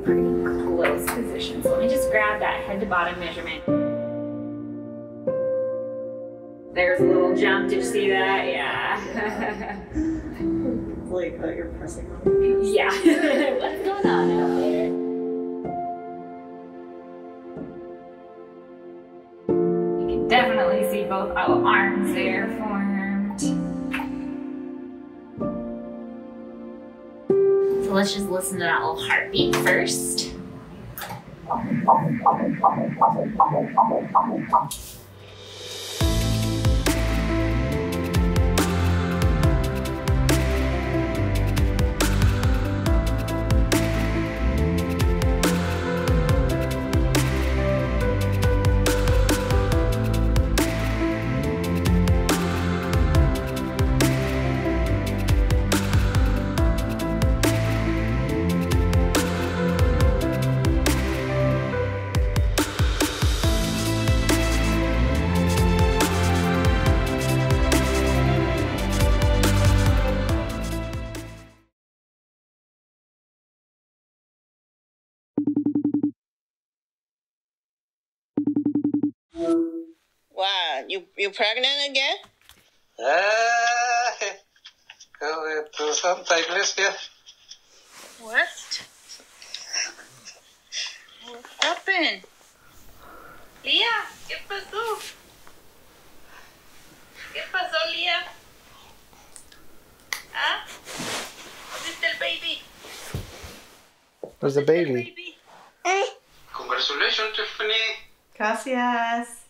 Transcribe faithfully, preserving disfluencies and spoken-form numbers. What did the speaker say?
pretty close position. So let me just grab that head to bottom measurement. There's a little jump. Did you see that? Yeah. Like that you're pressing on. Yeah. What's going on out there? You can definitely see both arms there formed. So let's just listen to that little heartbeat first. Wow, you you pregnant again? Ah, to Santa Iglesia. What? What happened? Lía, ¿qué pasó? ¿Qué pasó, Lía? ¿Ah? ¿Dónde el baby? There's a baby. baby? Congratulations, Tiffany. Gracias.